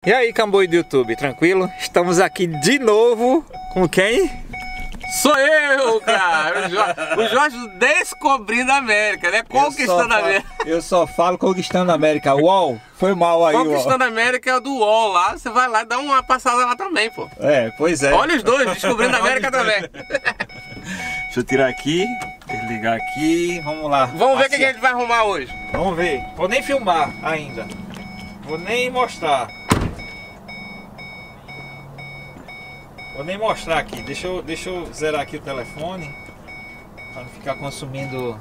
E aí, Camboio do YouTube, tranquilo? Estamos aqui de novo com quem? Sou eu, cara! O Jorge descobrindo a América, né? Conquistando a América. Eu só falo conquistando a América. UOL, foi mal aí, Conquistando a América é o do UOL lá. Você vai lá e dá uma passada lá também, pô. É, pois é. Olha os dois, descobrindo a América também. Deixa eu tirar aqui, desligar aqui, vamos lá. Vamos ver o que a gente vai arrumar hoje. Vamos ver. Vou nem filmar ainda. Vou nem mostrar. Vou nem mostrar aqui, deixa eu zerar aqui o telefone para não ficar consumindo.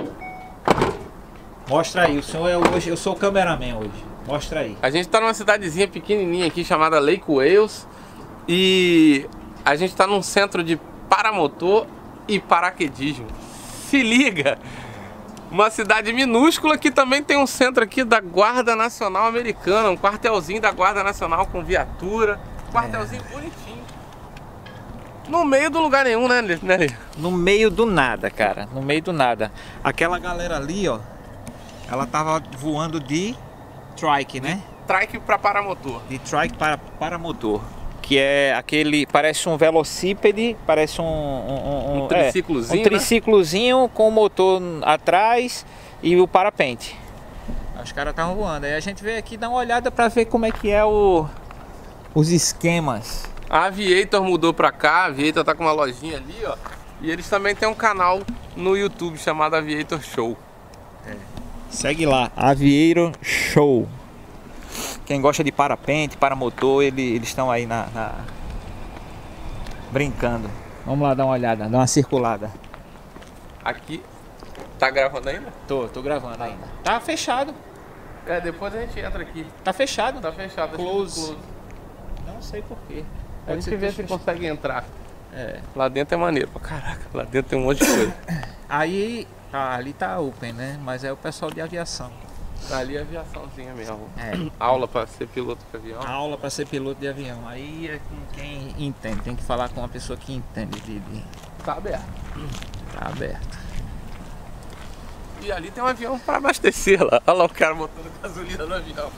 Mostra aí, o senhor é hoje, eu sou o cameraman hoje. Mostra aí. A gente tá numa cidadezinha pequenininha aqui chamada Lake Wales e a gente tá num centro de paramotor e paraquedismo. Se liga! Uma cidade minúscula que também tem um centro aqui da Guarda Nacional Americana, um quartelzinho da Guarda Nacional com viatura, quartelzinho bonitinho. No meio do lugar nenhum, né? No meio do nada, cara. No meio do nada. Aquela galera ali, ó. Ela tava voando de trike, né? Trike para paramotor. De trike para paramotor. Que é aquele... Parece um velocípede. Parece um triciclozinho, um triciclozinho com o motor atrás e o parapente. Os caras estavam voando. Aí a gente veio aqui dar uma olhada pra ver como é que é os esquemas. A Aviator mudou pra cá, a Aviator tá com uma lojinha ali, ó. E eles também têm um canal no YouTube chamado Aviator Show. Segue lá, Aviator Show. Quem gosta de parapente, paramotor, eles estão aí brincando. Vamos lá dar uma olhada, dar uma circulada. Aqui, tá gravando ainda? Tô gravando ainda. Tá fechado. É, depois a gente entra aqui. Tá fechado. Tá fechado. Close. Não sei porquê. A gente vê se consegue entrar. É. Lá dentro é maneiro pra caraca. Lá dentro tem um monte de coisa. Aí, ali tá open, né? Mas é o pessoal de aviação. Ali é aviaçãozinha mesmo. É. Aula pra ser piloto de avião. Aula pra ser piloto de avião. Aí é com quem entende. Tem que falar com uma pessoa que entende Tá aberto. Tá aberto. E ali tem um avião pra abastecer lá. Olha lá o cara botando gasolina no avião.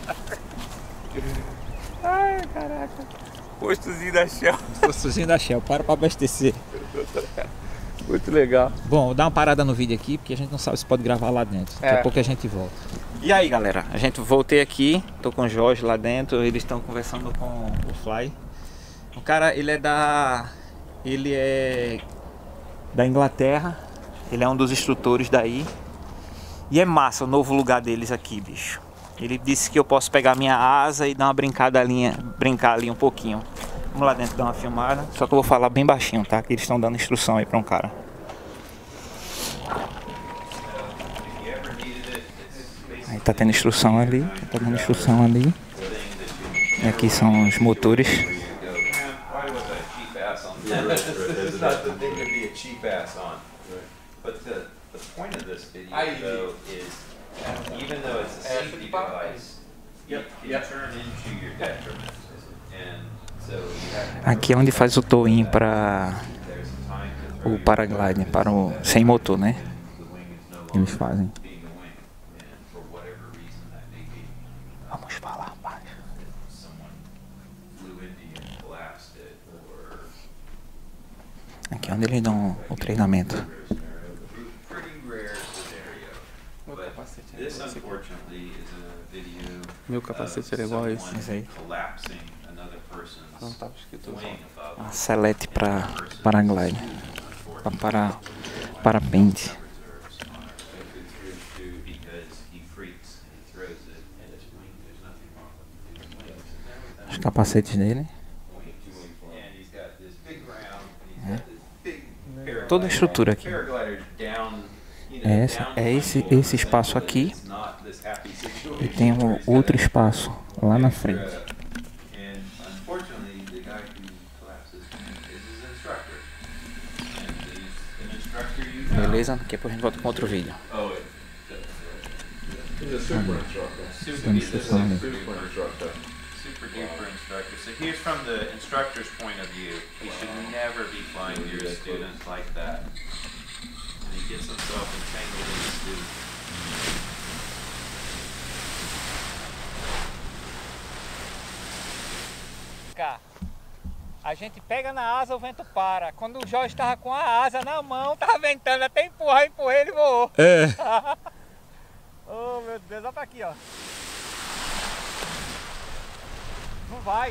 Ai, caraca. Postozinho da Shell. Postozinho da Shell, para abastecer. Muito legal. Bom, dá uma parada no vídeo aqui, porque a gente não sabe se pode gravar lá dentro. Daqui a pouco a gente volta. E aí, galera, a gente voltei aqui, tô com o Jorge lá dentro, eles estão conversando com o Fly. O cara, ele é da Inglaterra, ele é um dos instrutores daí. E é massa o novo lugar deles aqui, bicho. Ele disse que eu posso pegar minha asa e dar uma brincar ali um pouquinho. Vamos lá dentro dar uma filmada. Só que eu vou falar bem baixinho, tá? Que eles estão dando instrução aí pra um cara. Aí tá tendo instrução ali. Tá dando instrução ali. E aqui são os motores. Even though it's a safety device, it can turn into your detriment. And so you have to Aqui é onde faz o tow-in para o paragliding, para o sem motor, né? Eles fazem. Vamos falar baixo. Aqui é onde eles dão o treinamento. Meu capacete era igual a esse. Esse aí. Não tava escrito não. Uma selete para paragliding. Para parapente. Os capacetes dele. Toda a estrutura aqui. É esse espaço aqui. E tem um outro espaço lá na frente. Beleza? Daqui a pouco a gente volta com outro vídeo. super duper instructor. So here's from the instructor's point of view. He should never be flying your students like that. And he gets himself entangled in the student. cá. A gente pega na asa, o vento para. Quando o Jorge tava com a asa na mão, tava ventando, até empurrei, ele voou. É. Oh, meu Deus, olha pra aqui, ó. Não vai.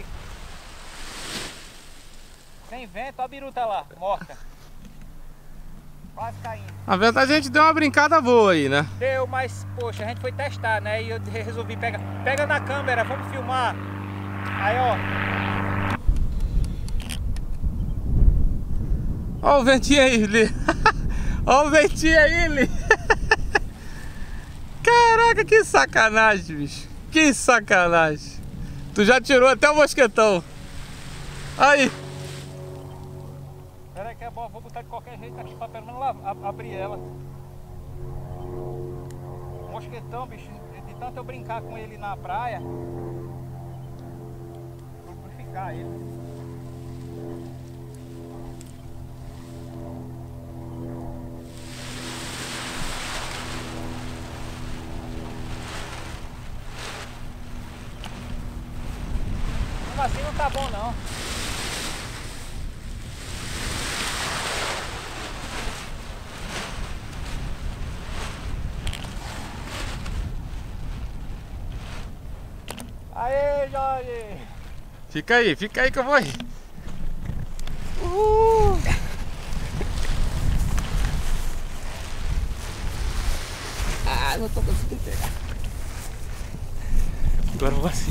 Sem vento, a biruta lá, morta. Quase caindo. Na verdade a gente deu uma brincada boa aí, né? Deu, mas poxa, a gente foi testar, né? E eu resolvi pegar. Pega na câmera, vamos filmar. Aí, ó. Ó o ventinho aí, Li. Ó o ventinho aí, Li. Caraca, que sacanagem, bicho. Que sacanagem. Tu já tirou até o mosquetão. Aí. Pera aí que é bom, vou botar de qualquer jeito aqui pra pelo menos lá, abrir ela. Mosquetão, bicho, de tanto eu brincar com ele na praia, vou purificar ele. Mas assim não tá bom não. Aê, Jorge! Fica aí que eu vou aí. Ah, não tô conseguindo pegar. Agora eu vou assim.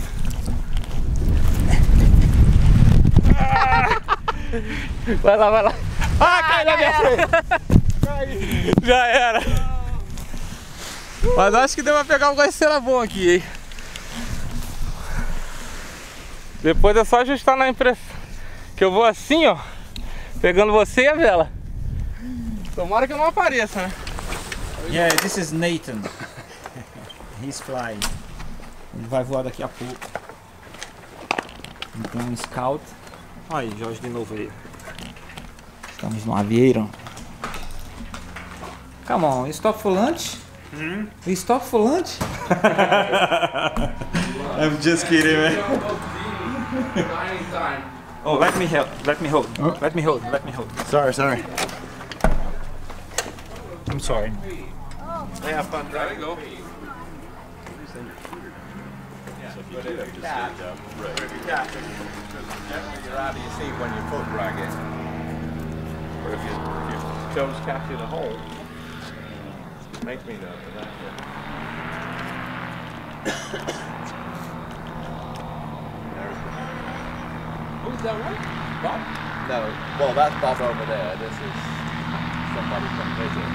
Vai lá, vai lá. Ah, cai na minha frente. Já era. Mas acho que deu pra pegar um cera bom aqui, hein? Depois é só ajustar na impressão. Que eu vou assim, ó. Pegando você e a vela. Tomara que eu não apareça, né? Yeah, this is Nathan. He's flying. Ele vai voar daqui a pouco. Então, um scout. Olha aí, Jorge de novo aí. Estamos no avieiro. Come on, you stop for lunch? You stop for lunch? I'm just kidding, man. Oh, let me help. Let me hold. Oh. Let me hold. Let me hold. Sorry. I'm sorry. Yeah, fun. There you go. You're out of your seat when your foot drag it. Or if your toes catch in a hole. Makes me nervous. Who's that one? Bob? No, well, that's Bob over there. This is somebody from visit.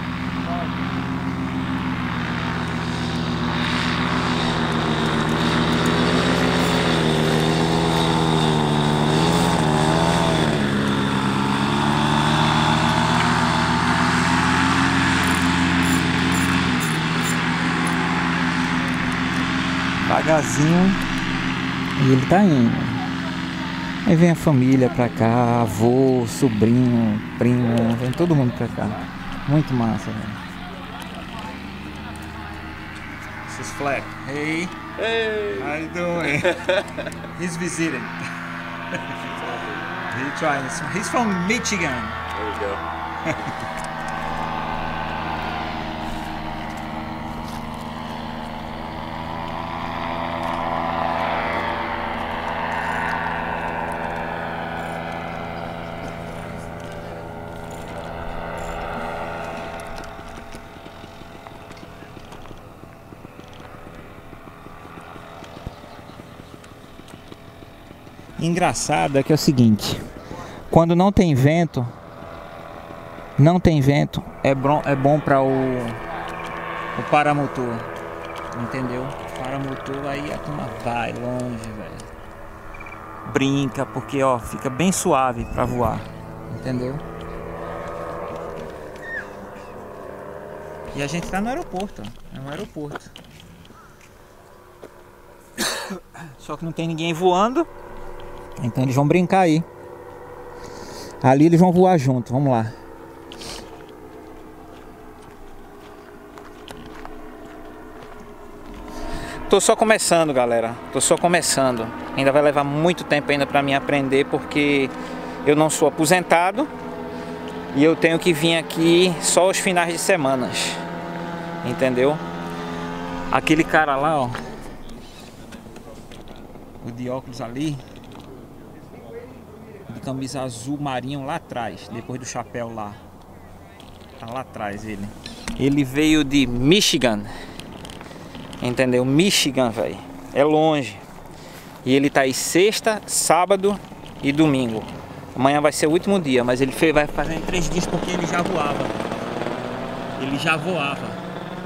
Devagarzinho. E ele tá indo. Aí vem a família pra cá, avô, sobrinho, primo, vem todo mundo pra cá. Muito massa, velho. This is Fleck. Hey. Hey! How you doing? He's visiting. He trying. He's from Michigan. There you go. Engraçado é que é o seguinte, quando não tem vento, é bom para o paramotor, entendeu? Paramotor aí a turma vai longe, velho. Brinca, porque ó, fica bem suave para voar, entendeu? E a gente tá no aeroporto, ó. É um aeroporto. Só que não tem ninguém voando. Então eles vão brincar aí. Ali eles vão voar junto, vamos lá. tô só começando, galera. Tô só começando. Ainda vai levar muito tempo ainda pra mim aprender, porque eu não sou aposentado e eu tenho que vir aqui só os finais de semanas. Entendeu? Aquele cara lá, ó, o de óculos ali, de camisa azul marinho lá atrás, depois do chapéu lá. Tá lá atrás ele. Ele veio de Michigan. Entendeu? Michigan, velho. É longe. E ele tá aí sexta, sábado e domingo. Amanhã vai ser o último dia, mas ele vai fazer em 3 dias porque ele já voava. Ele já voava.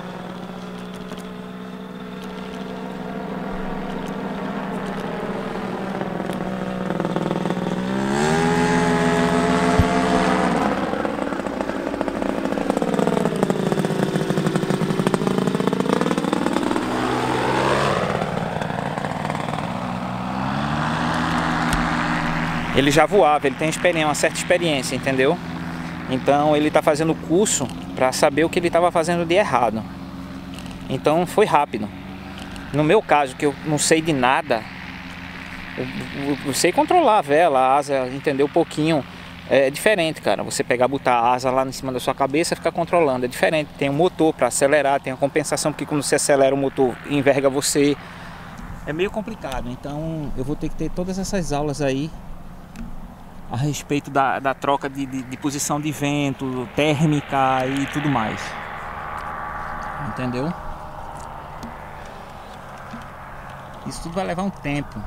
Ele já voava, ele tem experiência, uma certa experiência, entendeu? Então ele está fazendo o curso para saber o que ele estava fazendo de errado. Então foi rápido. No meu caso, que eu não sei de nada, eu sei controlar a vela, a asa, entender um pouquinho. É diferente, cara. Você pegar, botar a asa lá em cima da sua cabeça e ficar controlando. É diferente. Tem um motor para acelerar, tem a compensação, porque quando você acelera o motor enverga você. É meio complicado. Então eu vou ter que ter todas essas aulas aí a respeito da troca de posição de vento, térmica e tudo mais. Entendeu? Isso tudo vai levar um tempo.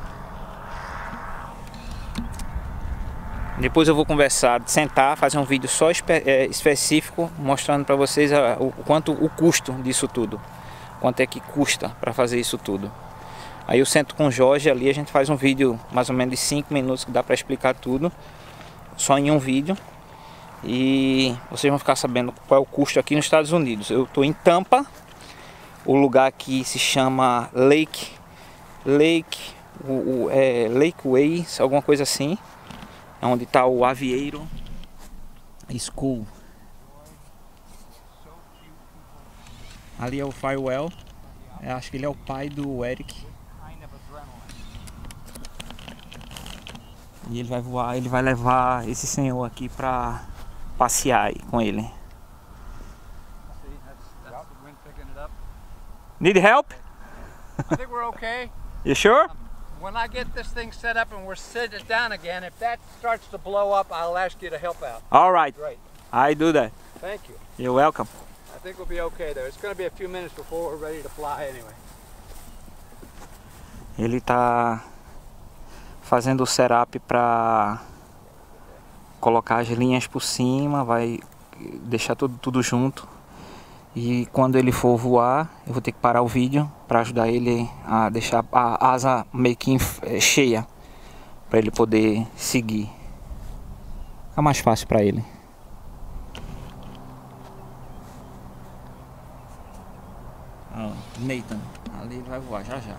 Depois eu vou conversar, sentar, fazer um vídeo só específico, mostrando para vocês o custo disso tudo. Quanto é que custa para fazer isso tudo. Aí eu sento com o Jorge ali, a gente faz um vídeo mais ou menos de 5 minutos que dá para explicar tudo, só em um vídeo. E vocês vão ficar sabendo qual é o custo aqui nos Estados Unidos. Eu estou em Tampa, o lugar aqui se chama Lakeway, alguma coisa assim, onde está o Aviator School. Ali é o Firewell, eu acho que ele é o pai do Eric. E ele vai voar, ele vai levar esse senhor aqui pra passear aí com ele. Need help? I think we're okay. You sure? When I get this thing set up and we're set it down again, if that starts to blow up, I'll ask you to help out. All right. Great. I do that. Thank you. You're welcome. I think we'll be okay there. It's going to be a few minutes before we're ready to fly anyway. Ele tá fazendo o setup para colocar as linhas por cima, vai deixar tudo junto. E quando ele for voar, eu vou ter que parar o vídeo para ajudar ele a deixar a asa meio que cheia, para ele poder seguir. Fica mais fácil para ele. Ó, Nathan, ali ele vai voar já já.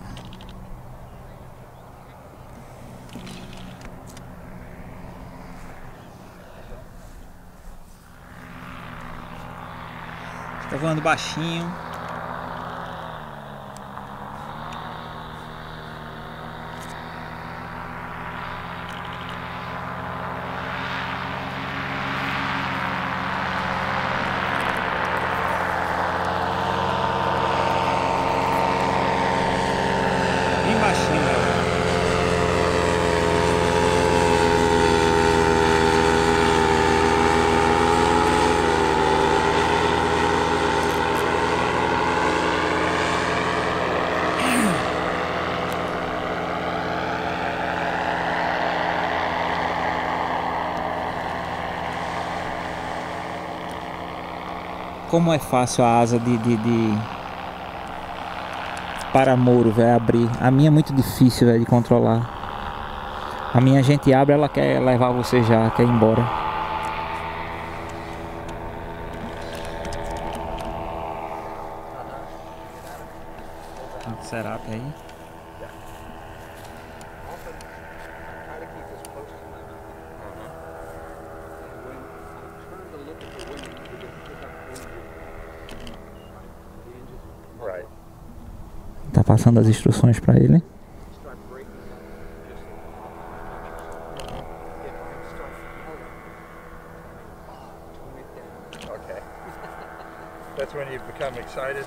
Tá voando baixinho. Bem baixinho, galera. Como é fácil a asa de para-moro, vai abrir. A minha é muito difícil, véio, de controlar. A minha, a gente abre, ela quer levar você já, quer ir embora. Será que aí? Tá passando as instruções para ele. Okay. That's when you become excited.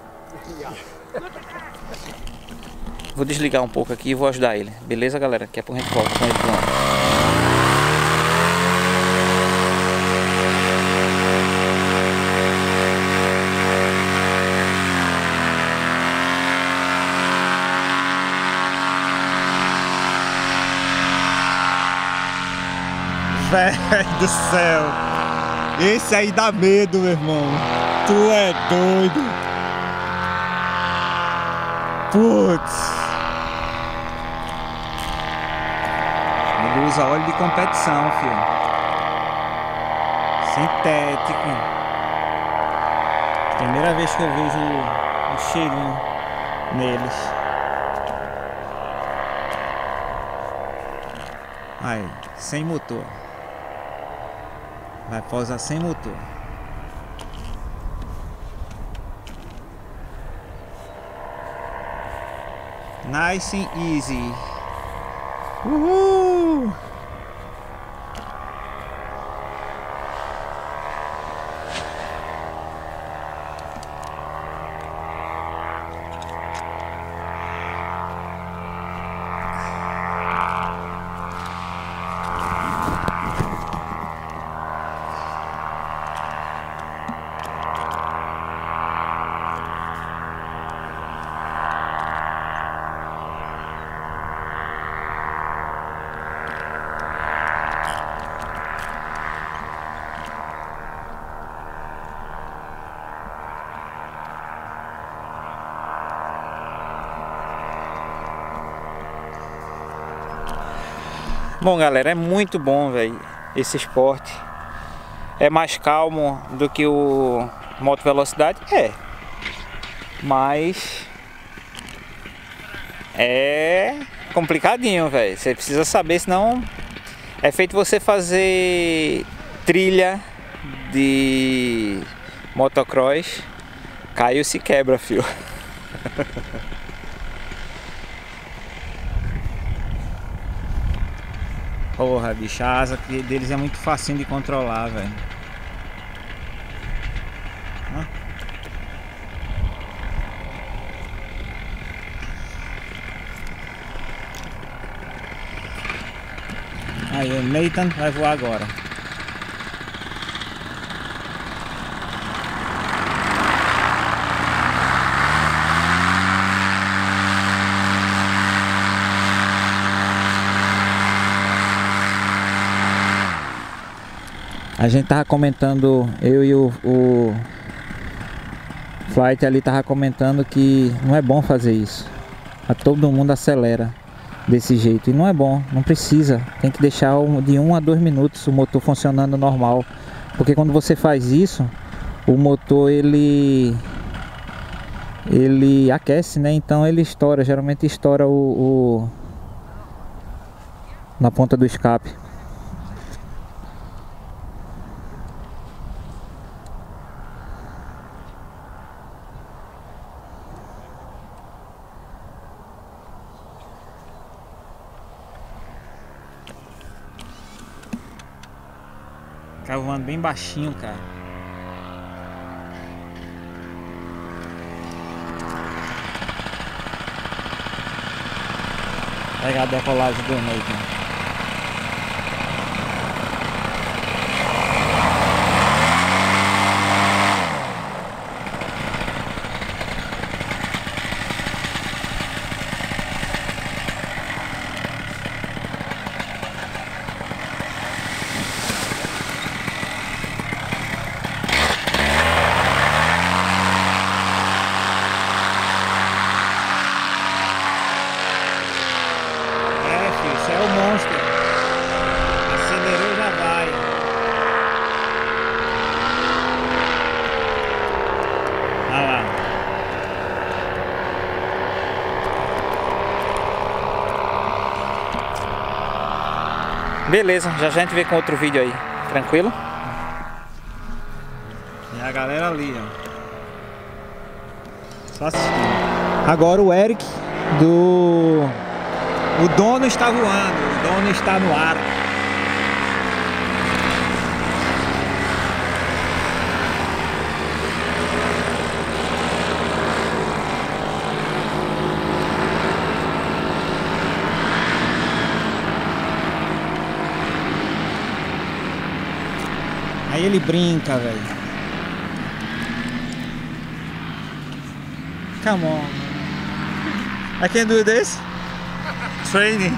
Vou desligar um pouco aqui e vou ajudar ele. Beleza, galera? Daqui a pouco a gente volta com ele pronto. Velho do céu, esse aí dá medo, meu irmão. Tu é doido. Putz. Ele usa óleo de competição, filho. Sintético. Primeira vez que eu vejo o cheirinho neles. Aí, sem motor. Vai pousar sem motor. Nice and easy. Uhul! Bom, galera, é muito bom, velho, esse esporte. É mais calmo do que o moto velocidade? É. Mas é complicadinho, velho. Você precisa saber, senão é feito você fazer trilha de motocross. Caiu, se quebra, fio. Porra, bicho, a asa deles é muito facinho de controlar, velho. Aí o Nathan vai voar agora. A gente tava comentando, eu e o Flight ali tava comentando que não é bom fazer isso. Todo mundo acelera desse jeito e não é bom, não precisa. Tem que deixar de 1 a 2 minutos o motor funcionando normal, porque quando você faz isso, o motor ele aquece, né? Então ele estoura, geralmente estoura na ponta do escape. Tá voando bem baixinho, cara. Pegar a decolagem do Nathan. Esse é o monstro. Acelerou, já vai. Olha lá. Beleza, já a gente vê com outro vídeo aí. Tranquilo? E a galera ali, ó. Só assistindo. Agora o Eric do... O dono está voando, o dono está no ar. Aí ele brinca, velho. Come on. I can do this. Training.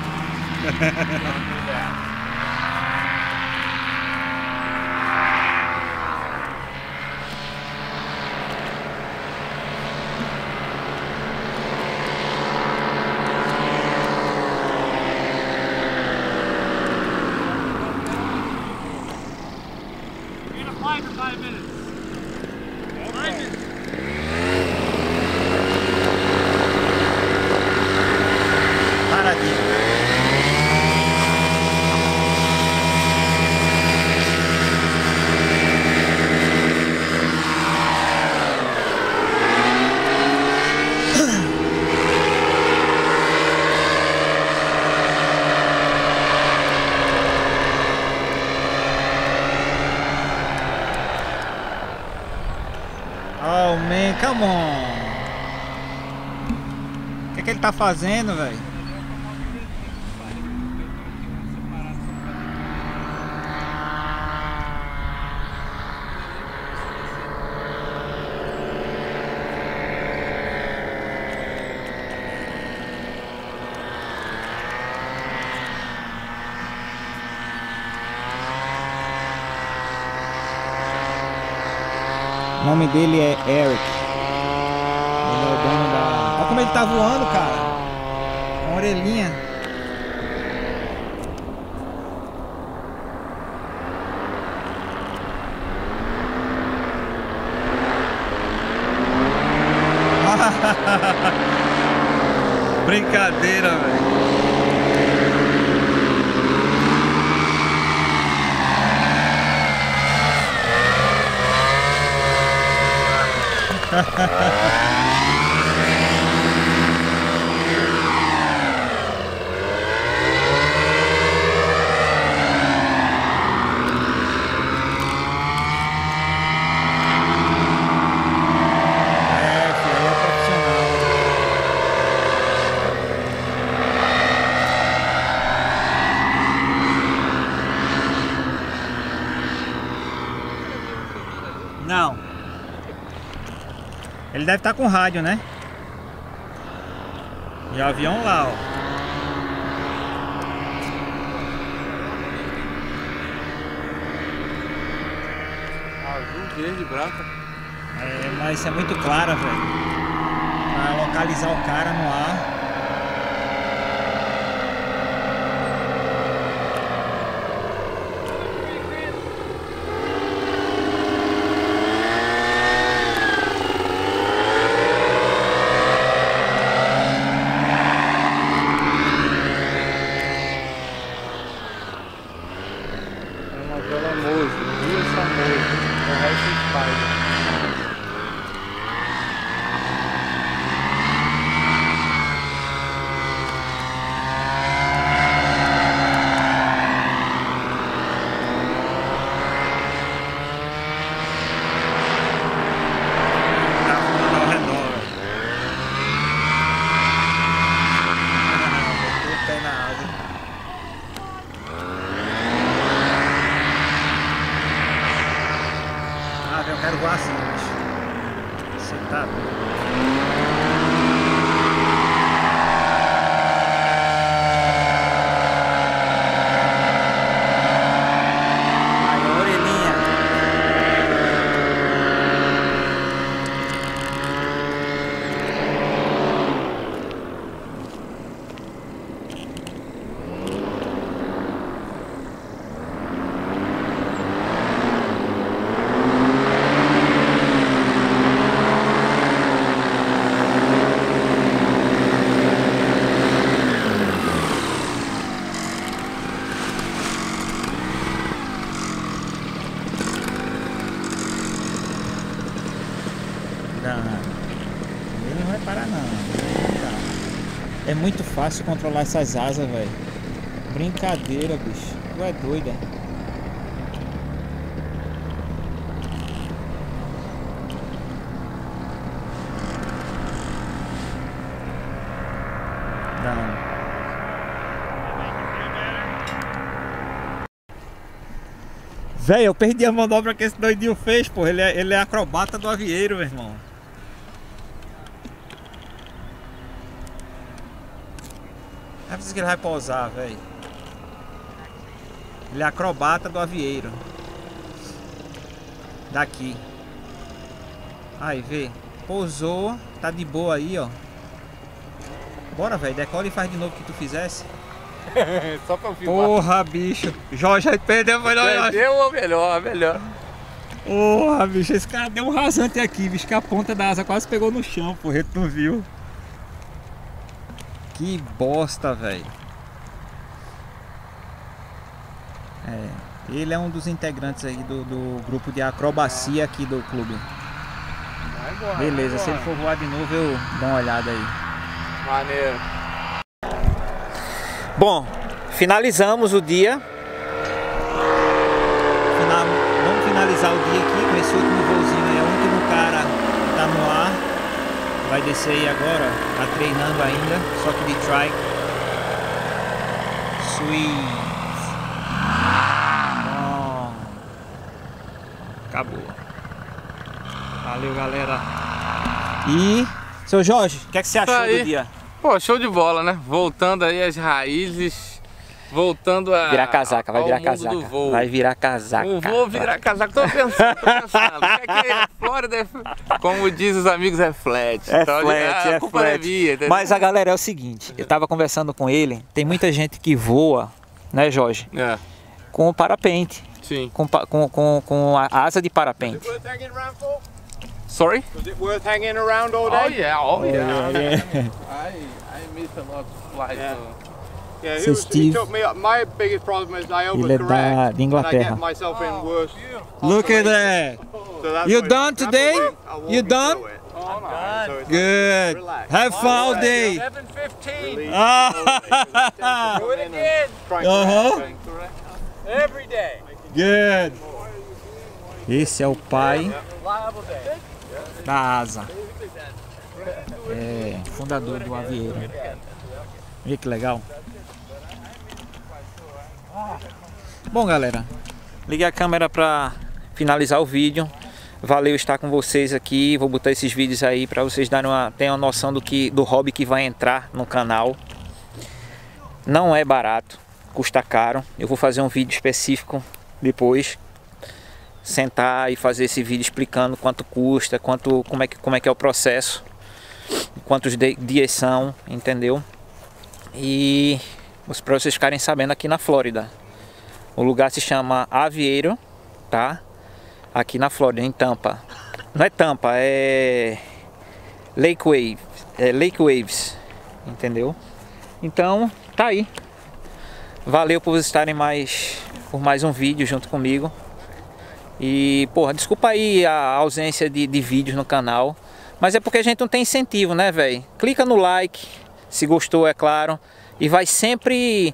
Oh man, come on. O que ele tá fazendo, velho? O nome dele é Eric. Ele é o dono da... Olha como ele tá voando, cara. Uma orelhinha. Brincadeira, velho. Não. Ele deve estar com rádio, né? E o avião lá, ó. Azul, verde, branca. É, mas isso é muito clara, velho. Pra localizar o cara no ar. Eu quero voar assim, bicho. Você tá doido. É muito fácil controlar essas asas, velho. Brincadeira, bicho. Tu é doida. Não. Velho, eu perdi a manobra que esse doidinho fez, pô. Ele é acrobata do avieiro, meu irmão. É preciso que ele vai pousar, velho. Ele é acrobata do avieiro. Daqui. Aí, vê. Pousou. Tá de boa aí, ó. Bora, velho. Decola e faz de novo o que tu fizesse. Só pra filmar. Porra, bicho. Jorge perdeu, foi não, Jorge. Perdeu ou melhor, melhor. Porra, bicho. Esse cara deu um rasante aqui, bicho. Que a ponta da asa quase pegou no chão, porra. Tu não viu. Que bosta, velho. É. Ele é um dos integrantes aí do grupo de acrobacia aqui do clube. Beleza, se ele for voar de novo eu dou uma olhada aí. Maneiro. Bom, finalizamos o dia. Vamos finalizar o dia aqui com esse último voozinho aí. É o último cara que tá no ar. Vai descer aí agora. Tá treinando ainda, só que de trike. Sweet. Bom. Acabou. Valeu, galera. E, seu Jorge, o que é que você achou do dia? Pô, show de bola, né? Voltando aí às raízes, voltando a... Virar casaca, vai virar casaca. Do voo. Vai virar casaca. O voo virar casaca, tô pensando. Aqui a Flórida, como diz os amigos, é flat. É então, flat, a culpa não é minha, entendeu? Mas a galera é o seguinte, eu tava conversando com ele, tem muita gente que voa, né, Jorge? É. Com parapente, Sim. com a asa de parapente. Sorry? Was it worth hanging around all Oh day? yeah, oh yeah. Yeah. I miss a lot of flights. Yeah. Yeah, So he Steve- took me up. My biggest problem is I Ele é overcorrect de and I Inglaterra. get myself in worse. Look at that. So that's You why done if I'm today? awake, I won't You be done? through it. Oh, nice. So it's Good. Relax. Have fun all day. 7:15. Ah. Do it again. try and Uh-huh. correct Every day. Good. Esse é o pai Reliable day. da asa. É, fundador do avieiro. Olha que legal. Bom, galera, Liguei a câmera para finalizar o vídeo. Valeu estar com vocês aqui. Vou botar esses vídeos aí para vocês darem tenham uma noção do hobby que vai entrar no canal. Não é barato, custa caro. Eu vou fazer um vídeo específico depois. Sentar e fazer esse vídeo explicando quanto custa, como é que é o processo, quantos dias são, entendeu? E para vocês ficarem sabendo, aqui na Flórida. O lugar se chama Avieiro, tá? Aqui na Flórida, em Tampa. Não é Tampa, é Lake Waves, entendeu? Então, tá aí. Valeu por vocês estarem por mais um vídeo junto comigo. E, porra, desculpa aí a ausência de vídeos no canal, mas é porque a gente não tem incentivo, né, velho? Clica no like, se gostou, é claro, e vai sempre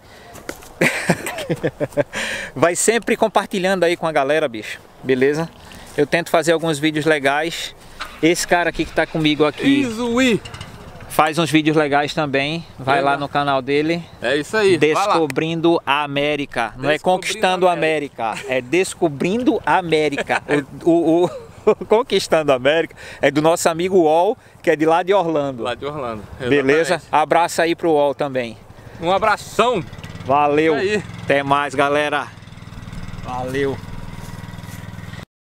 vai sempre compartilhando aí com a galera, bicho, beleza? Eu tento fazer alguns vídeos legais. Esse cara aqui que tá comigo aqui faz uns vídeos legais também. Vai lá no canal dele. É isso aí. Descobrindo a América. Não é conquistando a América, é descobrindo a América. O Conquistando a América é do nosso amigo Wall, que é de lá de Orlando. Lá de Orlando. Beleza? Exatamente. Abraço aí pro Wall também. Um abração. Valeu. Isso aí. Até mais, galera. Valeu.